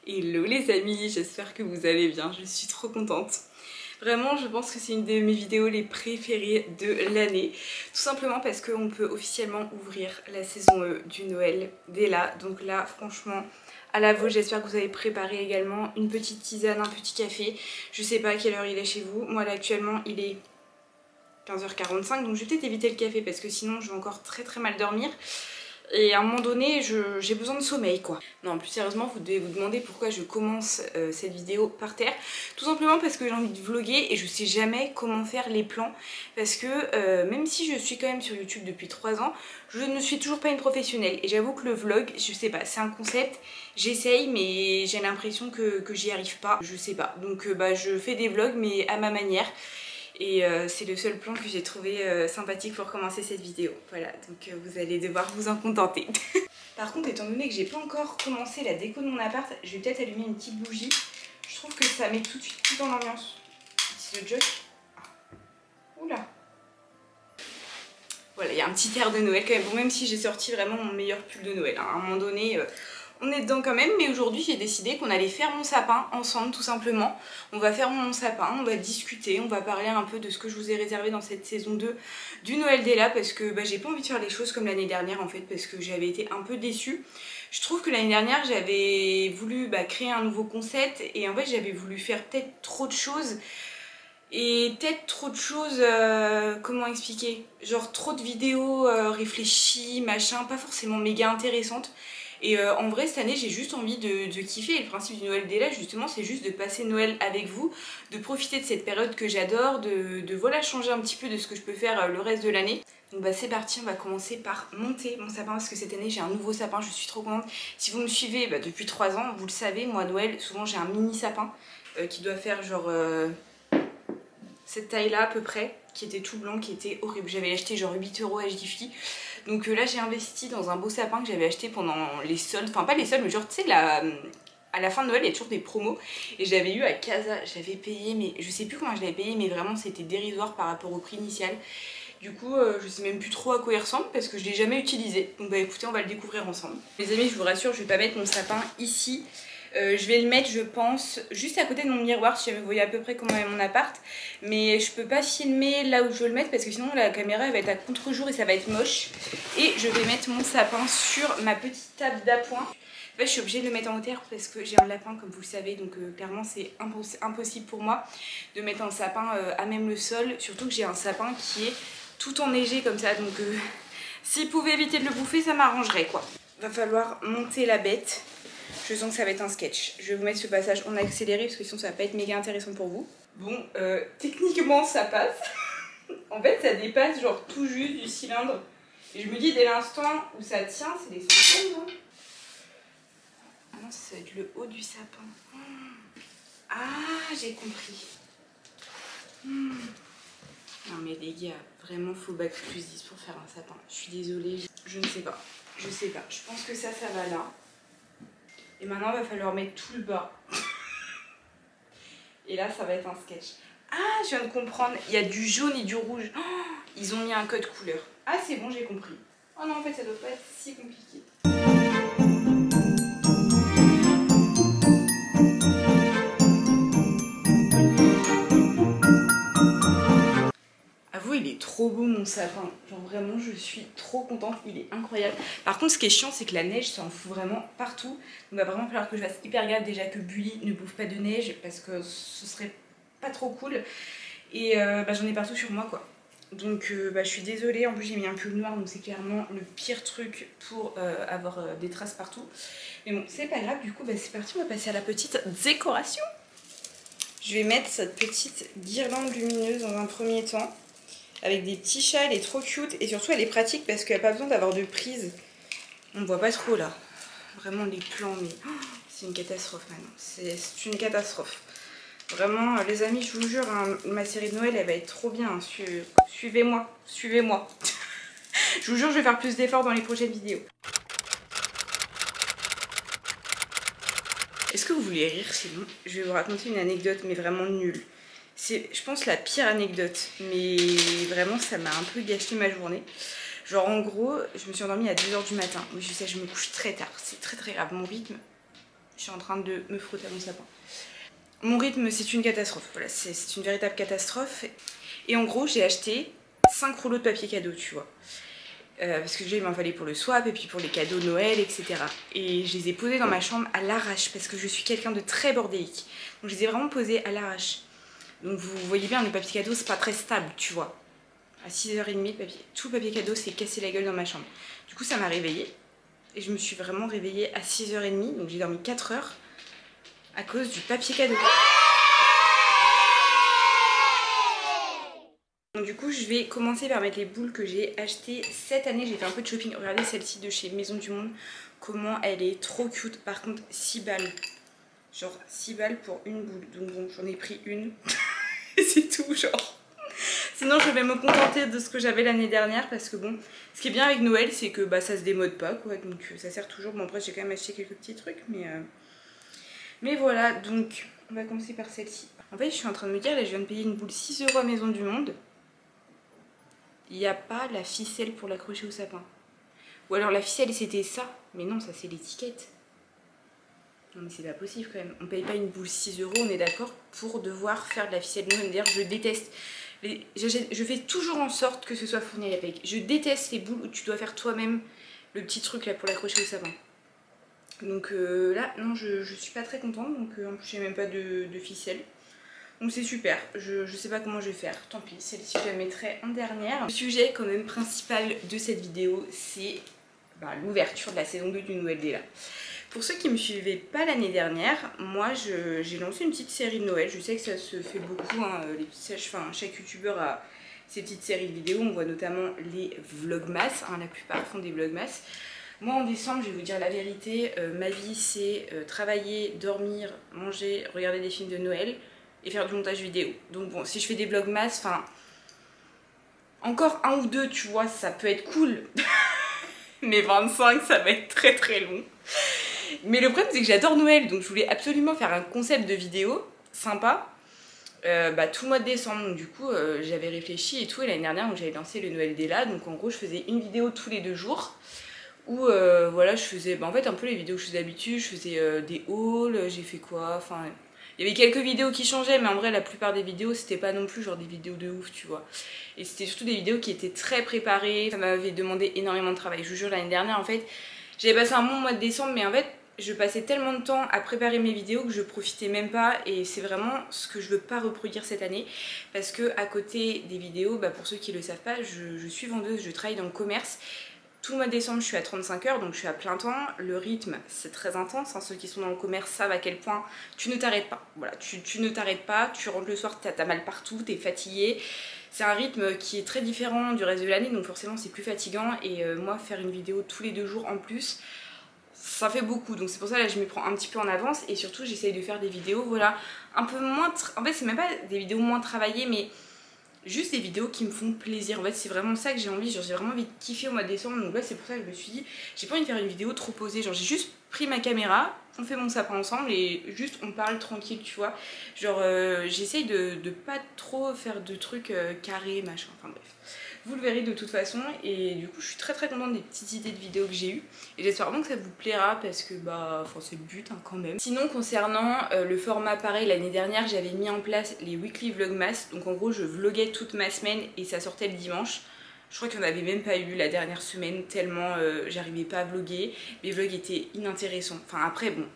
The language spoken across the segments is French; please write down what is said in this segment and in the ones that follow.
Hello les amis, j'espère que vous allez bien, je suis trop contente. Vraiment, je pense que c'est une de mes vidéos les préférées de l'année. Tout simplement parce qu'on peut officiellement ouvrir la saison du Noël dès là. Donc là, franchement, à la vôtre, j'espère que vous avez préparé également une petite tisane, un petit café. Je sais pas à quelle heure il est chez vous. Moi là actuellement, il est 15h45, donc je vais peut-être éviter le café parce que sinon je vais encore très mal dormir. Et à un moment donné, j'ai besoin de sommeil quoi. Non, plus sérieusement, vous devez vous demander pourquoi je commence cette vidéo par terre. Tout simplement parce que j'ai envie de vlogger et je sais jamais comment faire les plans. Parce que même si je suis quand même sur YouTube depuis 3 ans, je ne suis toujours pas une professionnelle. Et j'avoue que le vlog, je sais pas, c'est un concept, j'essaye mais j'ai l'impression que j'y arrive pas. Je sais pas, donc je fais des vlogs mais à ma manière. Et c'est le seul plan que j'ai trouvé sympathique pour commencer cette vidéo. Voilà, donc vous allez devoir vous en contenter. Par contre, étant donné que j'ai pas encore commencé la déco de mon appart, je vais peut-être allumer une petite bougie. Je trouve que ça met tout de suite tout dans l'ambiance. C'est le joke. Oula. Voilà, il y a un petit air de Noël quand même. Bon, même si j'ai sorti vraiment mon meilleur pull de Noël. Hein. À un moment donné... on est dedans quand même, mais aujourd'hui j'ai décidé qu'on allait faire mon sapin ensemble tout simplement. On va faire mon sapin, on va discuter, on va parler un peu de ce que je vous ai réservé dans cette saison 2 du Noël Della parce que j'ai pas envie de faire les choses comme l'année dernière en fait parce que j'avais été un peu déçue. Je trouve que l'année dernière j'avais voulu créer un nouveau concept et en fait j'avais voulu faire peut-être trop de choses. Et peut-être trop de choses, comment expliquer, genre trop de vidéos réfléchies, machin, pas forcément méga intéressantes. Et en vrai cette année j'ai juste envie de kiffer et le principe du Noël Della justement c'est juste de passer Noël avec vous, de profiter de cette période que j'adore, de voilà changer un petit peu de ce que je peux faire le reste de l'année. Donc c'est parti, on va commencer par monter mon sapin parce que cette année j'ai un nouveau sapin, je suis trop contente. Si vous me suivez depuis 3 ans, vous le savez, moi à Noël souvent j'ai un mini sapin qui doit faire genre... cette taille là à peu près, qui était tout blanc, qui était horrible. J'avais acheté genre 8 € à Jiffy. Donc là j'ai investi dans un beau sapin que j'avais acheté pendant les soldes, enfin pas les soldes mais genre tu sais à la fin de Noël il y a toujours des promos et j'avais eu à Casa, j'avais payé mais je sais plus comment je l'avais payé mais vraiment c'était dérisoire par rapport au prix initial. Du coup je sais même plus trop à quoi il ressemble parce que je l'ai jamais utilisé. Donc écoutez, on va le découvrir ensemble. Les amis, je vous rassure, je vais pas mettre mon sapin ici. Je vais le mettre, je pense, juste à côté de mon miroir, si vous voyez à peu près comment est mon appart. Mais je peux pas filmer là où je veux le mettre parce que sinon la caméra elle va être à contre-jour et ça va être moche. Et je vais mettre mon sapin sur ma petite table d'appoint. En fait, je suis obligée de le mettre en hauteur parce que j'ai un lapin comme vous le savez. Donc clairement c'est impossible pour moi de mettre un sapin à même le sol. Surtout que j'ai un sapin qui est tout enneigé comme ça. Donc s'il pouvait éviter de le bouffer, ça m'arrangerait quoi. Va falloir monter la bête. Je sens que ça va être un sketch. Je vais vous mettre ce passage en accéléré parce que sinon ça va pas être méga intéressant pour vous. Bon, techniquement ça passe. En fait ça dépasse genre tout juste du cylindre. Et je me dis dès l'instant où ça tient, c'est des centaines, non? Ah non, ça va être le haut du sapin. Ah, j'ai compris. Non mais les gars, vraiment faut bac plus 10 pour faire un sapin. Je suis désolée, je ne sais pas. Je sais pas. Je pense que ça va là. Et maintenant, il va falloir mettre tout le bas. Et là, ça va être un sketch. Ah, je viens de comprendre. Il y a du jaune et du rouge. Oh, ils ont mis un code couleur. Ah, c'est bon, j'ai compris. Oh non, en fait, ça doit pas être si compliqué. Avoue, il est trop beau mon sapin. Genre vraiment, je suis trop contente. Il est incroyable. Par contre, ce qui est chiant, c'est que la neige s'en fout vraiment partout. Donc, il va vraiment falloir que je fasse hyper gaffe déjà que Bully ne bouffe pas de neige parce que ce serait pas trop cool. Et j'en ai partout sur moi quoi. Donc je suis désolée. En plus, j'ai mis un pull noir, donc c'est clairement le pire truc pour avoir des traces partout. Mais bon, c'est pas grave. Du coup, c'est parti. On va passer à la petite décoration. Je vais mettre cette petite guirlande lumineuse dans un premier temps. Avec des petits chats, elle est trop cute et surtout elle est pratique parce qu'elle n'a pas besoin d'avoir de prise. On ne voit pas trop là. Vraiment les plans, mais c'est une catastrophe maintenant. C'est une catastrophe. Vraiment les amis, je vous jure, hein, ma série de Noël elle va être trop bien. Hein. Suivez-moi, suivez-moi. Je vous jure, je vais faire plus d'efforts dans les prochaines vidéos. Est-ce que vous voulez rire? Sinon, je vais vous raconter une anecdote mais vraiment nulle. C'est, je pense, la pire anecdote, mais vraiment ça m'a un peu gâché ma journée. Genre en gros, je me suis endormie à 2 h du matin. Oui, je sais, je me couche très tard, c'est très grave, mon rythme. Je suis en train de me frotter à mon sapin. Mon rythme, c'est une catastrophe. Voilà, c'est une véritable catastrophe. Et en gros, j'ai acheté 5 rouleaux de papier cadeau, tu vois. Parce que déjà, il m'en fallait pour le swap et puis pour les cadeaux de Noël, etc. Et je les ai posés dans ma chambre à l'arrache parce que je suis quelqu'un de très bordélique. Donc je les ai vraiment posés à l'arrache. Donc vous voyez bien, le papier cadeau, c'est pas très stable, tu vois. À 6h30, tout le papier cadeau s'est cassé la gueule dans ma chambre. Du coup, ça m'a réveillée. Et je me suis vraiment réveillée à 6h30. Donc j'ai dormi 4 heures à cause du papier cadeau. Donc du coup, je vais commencer par mettre les boules que j'ai achetées cette année. J'ai fait un peu de shopping. Regardez celle-ci de chez Maison du Monde. Comment elle est trop cute. Par contre, 6 balles. Genre 6 balles pour une boule. Donc bon, j'en ai pris une. Et c'est tout, genre. Sinon, je vais me contenter de ce que j'avais l'année dernière. Parce que bon, ce qui est bien avec Noël, c'est que bah, ça se démode pas, quoi. Donc ça sert toujours. Bon, après, j'ai quand même acheté quelques petits trucs. Mais voilà, donc on va commencer par celle-ci. En fait, je suis en train de me dire, là, je viens de payer une boule 6 € à Maison du Monde. Il n'y a pas la ficelle pour l'accrocher au sapin. Ou alors la ficelle c'était ça. Mais non, ça c'est l'étiquette. Non mais c'est pas possible quand même. On paye pas une boule 6 €, on est d'accord, pour devoir faire de la ficelle. Non, d'ailleurs je déteste. Je fais toujours en sorte que ce soit fourni à la PEC. Je déteste les boules où tu dois faire toi-même le petit truc là pour l'accrocher au sapin. Donc là, non, je suis pas très contente. Donc en plus j'ai même pas de ficelle. Donc c'est super, je sais pas comment je vais faire, tant pis, celle-ci je la mettrai en dernière. Le sujet quand même principal de cette vidéo, c'est l'ouverture de la saison 2 du Noël Della. Pour ceux qui me suivaient pas l'année dernière, moi j'ai lancé une petite série de Noël. Je sais que ça se fait beaucoup, hein, chaque youtubeur a ses petites séries de vidéos. On voit notamment les vlogmas, hein, la plupart font des vlogmas. Moi en décembre, je vais vous dire la vérité, ma vie c'est travailler, dormir, manger, regarder des films de Noël et faire du montage vidéo. Donc bon, si je fais des vlogmas, enfin, encore un ou deux, tu vois, ça peut être cool. Mais 25, ça va être très très long. Mais le problème, c'est que j'adore Noël, donc je voulais absolument faire un concept de vidéo sympa. Tout le mois de décembre, donc du coup, j'avais réfléchi et tout, et l'année dernière, j'avais lancé le Noël Della. Donc en gros, je faisais une vidéo tous les 2 jours. Où voilà, je faisais en fait un peu les vidéos que je faisais d'habitude. Je faisais des hauls, j'ai fait quoi, enfin... Il y avait quelques vidéos qui changeaient, mais en vrai, la plupart des vidéos, c'était pas non plus genre des vidéos de ouf, tu vois. Et c'était surtout des vidéos qui étaient très préparées. Ça m'avait demandé énormément de travail. Je vous jure, l'année dernière, en fait, j'avais passé un bon mois de décembre, mais en fait, je passais tellement de temps à préparer mes vidéos que je profitais même pas. Et c'est vraiment ce que je veux pas reproduire cette année. Parce que à côté des vidéos, pour ceux qui le savent pas, je suis vendeuse, je travaille dans le commerce. Tout le mois de décembre, je suis à 35 heures, donc je suis à plein temps. Le rythme, c'est très intense. Hein. Ceux qui sont dans le commerce savent à quel point tu ne t'arrêtes pas. Voilà, tu ne t'arrêtes pas, tu rentres le soir, t'as mal partout, t'es fatigué. C'est un rythme qui est très différent du reste de l'année, donc forcément c'est plus fatigant. Et moi, faire une vidéo tous les 2 jours en plus, ça fait beaucoup. Donc c'est pour ça là je m'y prends un petit peu en avance. Et surtout, j'essaye de faire des vidéos, voilà, un peu moins... En fait, c'est même pas des vidéos moins travaillées, mais... juste des vidéos qui me font plaisir. En fait, c'est vraiment ça que j'ai envie. Genre, j'ai vraiment envie de kiffer au mois de décembre. Donc là, c'est pour ça que je me suis dit, j'ai pas envie de faire une vidéo trop posée. Genre, j'ai juste pris ma caméra, on fait mon sapin ensemble et juste on parle tranquille, tu vois. Genre, j'essaye de pas trop faire de trucs carrés, machin. Enfin bref. Vous le verrez de toute façon. Et du coup, je suis très très contente des petites idées de vidéos que j'ai eues. Et j'espère vraiment que ça vous plaira parce que, c'est le but, hein, quand même. Sinon, concernant le format, pareil, l'année dernière, j'avais mis en place les weekly vlogmas. Donc en gros, je vloguais toute ma semaine et ça sortait le dimanche. Je crois qu'il n'y en avait même pas eu la dernière semaine tellement j'arrivais pas à vloguer. Mes vlogs étaient inintéressants. Enfin après, bon,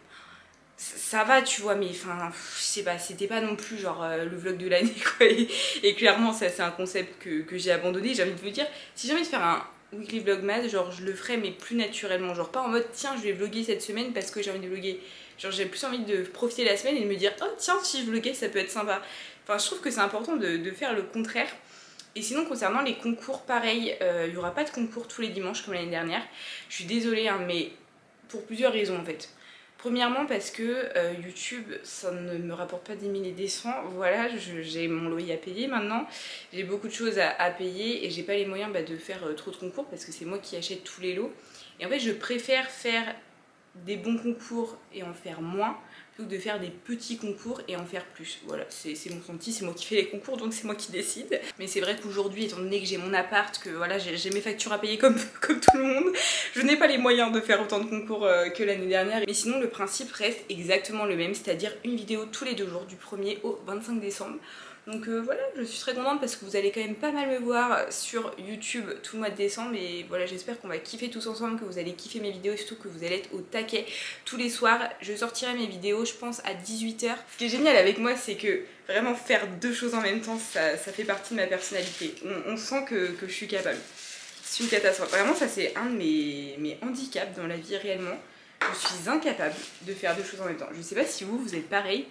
ça va, tu vois, mais enfin, je sais pas, c'était pas non plus genre le vlog de l'année, quoi. Et clairement, ça c'est un concept que j'ai abandonné. J'ai envie de vous dire, si j'ai envie de faire un weekly vlogmas, genre je le ferai mais plus naturellement. Genre pas en mode, tiens, je vais vlogger cette semaine parce que j'ai envie de vlogger. Genre j'ai plus envie de profiter de la semaine et de me dire, oh tiens, si je vloguais, ça peut être sympa. Enfin, je trouve que c'est important de faire le contraire. Et sinon, concernant les concours, pareil, il n'y aura pas de concours tous les dimanches comme l'année dernière. Je suis désolée, hein, mais pour plusieurs raisons en fait. Premièrement parce que YouTube, ça ne me rapporte pas des milliers des cents. Voilà, j'ai mon loyer à payer maintenant. J'ai beaucoup de choses à payer et j'ai pas les moyens de faire trop de concours parce que c'est moi qui achète tous les lots. Et en fait, je préfère faire des bons concours et en faire moins plutôt que de faire des petits concours et en faire plus. Voilà, c'est mon ressenti, c'est moi qui fais les concours donc c'est moi qui décide. Mais c'est vrai qu'aujourd'hui, étant donné que j'ai mon appart, que voilà, j'ai mes factures à payer comme tout le monde, je n'ai pas les moyens de faire autant de concours que l'année dernière. Mais sinon le principe reste exactement le même, c'est-à-dire une vidéo tous les 2 jours du 1er au 25 décembre. Donc voilà, je suis très contente parce que vous allez quand même pas mal me voir sur YouTube tout le mois de décembre et voilà, j'espère qu'on va kiffer tous ensemble, que vous allez kiffer mes vidéos et surtout que vous allez être au taquet tous les soirs. Je sortirai mes vidéos je pense à 18 h. Ce qui est génial avec moi c'est que vraiment faire 2 choses en même temps ça fait partie de ma personnalité. On sent que je suis capable. C'est une catastrophe. Vraiment ça c'est un de mes handicaps dans la vie réellement. Je suis incapable de faire 2 choses en même temps. Je sais pas si vous êtes pareil.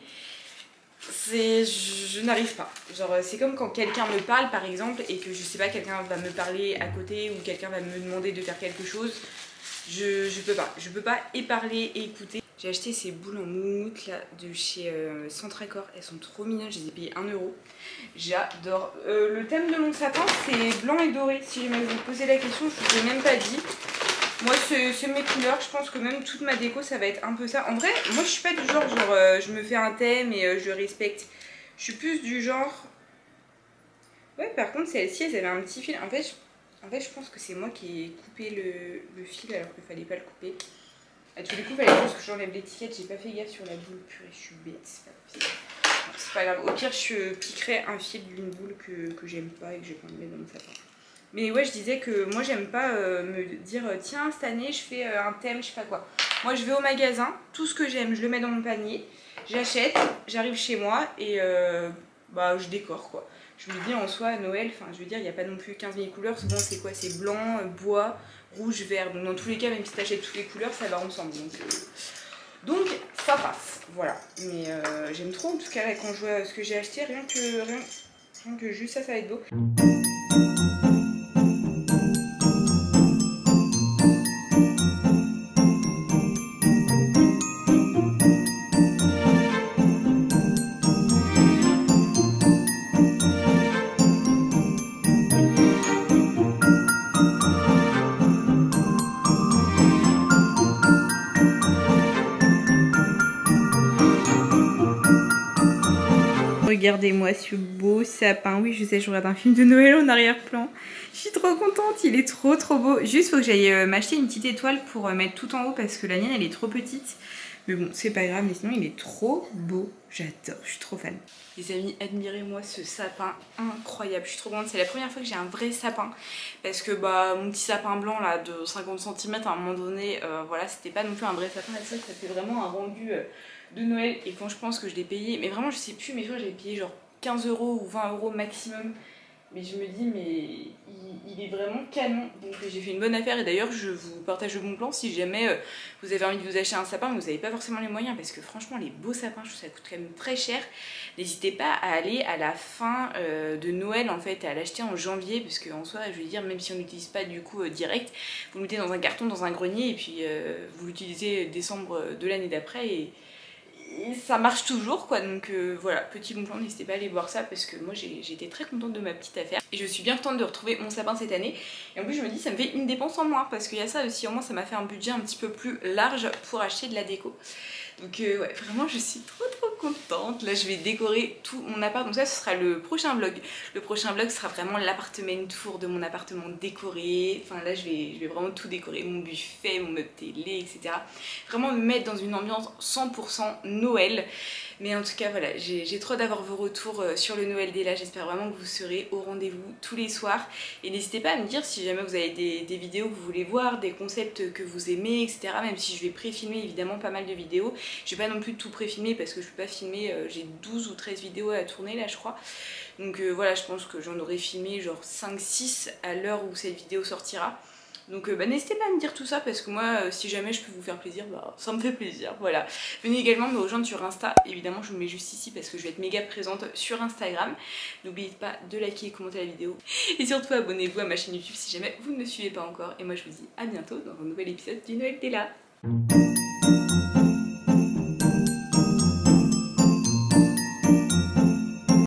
Je n'arrive pas. Genre c'est comme quand quelqu'un me parle par exemple et que je sais pas, quelqu'un va me parler à côté ou quelqu'un va me demander de faire quelque chose. Je peux pas et parler et écouter. J'ai acheté ces boules en moumoute là de chez Centracor, elles sont trop mignonnes, je les ai payées 1 €. J'adore. Le thème de mon sapin c'est blanc et doré, si jamais vous me posez la question, je vous ai même pas dit. Moi c'est mes couleurs, je pense que même toute ma déco ça va être un peu ça. En vrai, moi je suis pas du genre je me fais un thème et je respecte. Je suis plus du genre... Ouais par contre celle-ci elle avait un petit fil. En fait je pense que c'est moi qui ai coupé le fil alors qu'il fallait pas le couper. À tous les coups il fallait juste que j'enlève l'étiquette, j'ai pas fait gaffe sur la boule, purée je suis bête, c'est pas grave. Au pire je piquerai un fil d'une boule que j'aime pas et que j'ai pas envie de mettre dans mon sapin. Mais ouais, je disais que moi j'aime pas me dire tiens cette année je fais un thème, je sais pas quoi. Moi je vais au magasin, tout ce que j'aime je le mets dans mon panier, j'achète, j'arrive chez moi et bah je décore quoi. Je me dis en soi Noël, enfin je veux dire il n'y a pas non plus 15 000 couleurs, souvent c'est quoi, c'est blanc, bois, rouge, vert. Donc dans tous les cas même si t'achètes toutes les couleurs ça va ensemble. Donc ça passe, voilà. Mais j'aime trop en tout cas là, quand je vois ce que j'ai acheté, rien que juste ça va être beau. Regardez-moi ce beau sapin. Oui, je sais, je regarde un film de Noël en arrière-plan. Je suis trop contente, il est trop beau. Juste, faut que j'aille m'acheter une petite étoile pour mettre tout en haut parce que la mienne, elle est trop petite. Mais bon, c'est pas grave, mais sinon, il est trop beau. J'adore, je suis trop fan. Les amis, admirez-moi ce sapin incroyable. Je suis trop contente. C'est la première fois que j'ai un vrai sapin. Parce que bah, mon petit sapin blanc là de 50 cm à un moment donné, voilà, c'était pas non plus un vrai sapin. Et ça fait vraiment un rendu de Noël. Et quand je pense que je l'ai payé, mais vraiment je sais plus, mais je crois que j'avais payé genre 15 € ou 20 € maximum. Mais je me dis mais il est vraiment canon. Donc j'ai fait une bonne affaire et d'ailleurs je vous partage le bon plan si jamais vous avez envie de vous acheter un sapin mais vous n'avez pas forcément les moyens, parce que franchement les beaux sapins je trouve que ça coûte quand même très cher. N'hésitez pas à aller à la fin de Noël en fait, à l'acheter en janvier, parce qu'en soi je veux dire même si on n'utilise pas du coup direct, vous le mettez dans un carton, dans un grenier et puis vous l'utilisez décembre de l'année d'après et ça marche toujours quoi. Donc voilà, petit bon plan, n'hésitez pas à aller voir ça parce que moi j'ai été très contente de ma petite affaire et je suis bien contente de retrouver mon sapin cette année. Et en plus je me dis ça me fait une dépense en moins parce qu'il y a ça aussi, au moins ça m'a fait un budget un petit peu plus large pour acheter de la déco. Donc ouais, vraiment je suis trop contente. Là je vais décorer tout mon appart, donc ça ce sera le prochain vlog. Le prochain vlog sera vraiment l'appartement tour de mon appartement décoré. Enfin là je vais vraiment tout décorer, mon buffet, mon meuble télé, etc. Vraiment me mettre dans une ambiance 100% Noël. Mais en tout cas voilà, j'ai trop d'avoir vos retours sur le Noël Della. J'espère vraiment que vous serez au rendez-vous tous les soirs. Et n'hésitez pas à me dire si jamais vous avez des vidéos que vous voulez voir, des concepts que vous aimez, etc. Même si je vais pré-filmer évidemment pas mal de vidéos. Je vais pas non plus tout pré-filmer parce que je peux pas filmer, j'ai 12 ou 13 vidéos à tourner là je crois. Donc voilà, je pense que j'en aurai filmé genre 5-6 à l'heure où cette vidéo sortira. Donc bah, n'hésitez pas à me dire tout ça parce que moi si jamais je peux vous faire plaisir, bah, ça me fait plaisir, voilà. Venez également me rejoindre sur Insta, évidemment je vous mets juste ici parce que je vais être méga présente sur Instagram. N'oubliez pas de liker et commenter la vidéo. Et surtout abonnez-vous à ma chaîne YouTube si jamais vous ne me suivez pas encore. Et moi je vous dis à bientôt dans un nouvel épisode du Noël Della.